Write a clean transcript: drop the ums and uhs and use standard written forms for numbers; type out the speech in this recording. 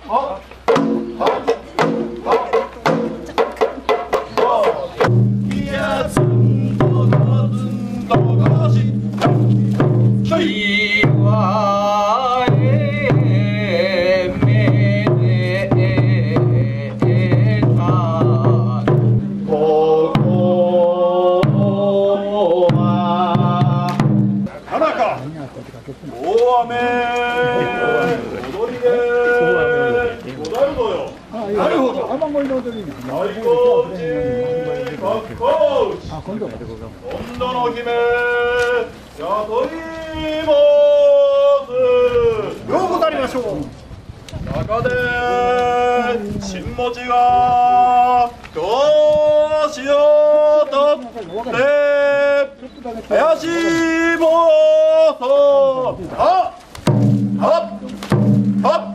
なるほど。雨乞いの踊りですね。今度の姫、雇います。ようござりましょう。中で新持ちが調子をとって怪しいもそう。はっはっはっ。